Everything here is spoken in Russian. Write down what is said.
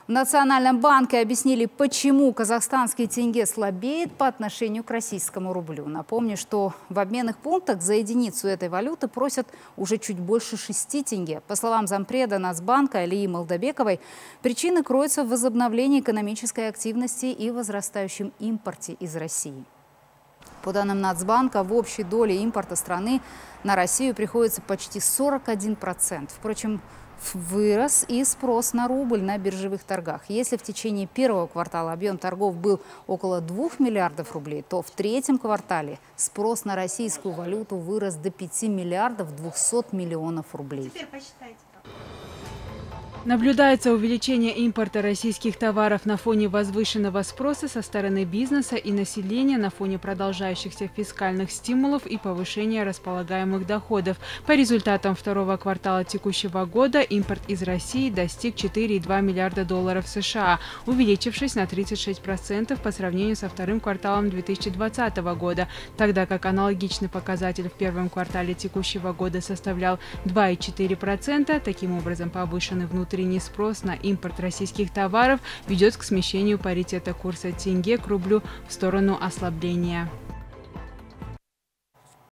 В Национальном банке объяснили, почему казахстанский тенге слабеет по отношению к российскому рублю. Напомню, что в обменных пунктах за единицу этой валюты просят уже чуть больше 6 тенге. По словам зампреда Нацбанка Алии Молдабековой, причины кроются в возобновлении экономической активности и возрастающем импорте из России. По данным Нацбанка, в общей доле импорта страны на Россию приходится почти 41%. Впрочем, вырос и спрос на рубль на биржевых торгах. Если в течение первого квартала объем торгов был около 2 миллиардов рублей, то в третьем квартале спрос на российскую валюту вырос до 5 миллиардов 200 миллионов рублей. Наблюдается увеличение импорта российских товаров на фоне возвышенного спроса со стороны бизнеса и населения, на фоне продолжающихся фискальных стимулов и повышения располагаемых доходов. По результатам второго квартала текущего года импорт из России достиг 4,2 миллиарда долларов США, увеличившись на 36% по сравнению со вторым кварталом 2020 года, тогда как аналогичный показатель в первом квартале текущего года составлял 2,4%. Таким образом, повышенный внутренний спрос на импорт российских товаров ведет к смещению паритета курса тенге к рублю в сторону ослабления.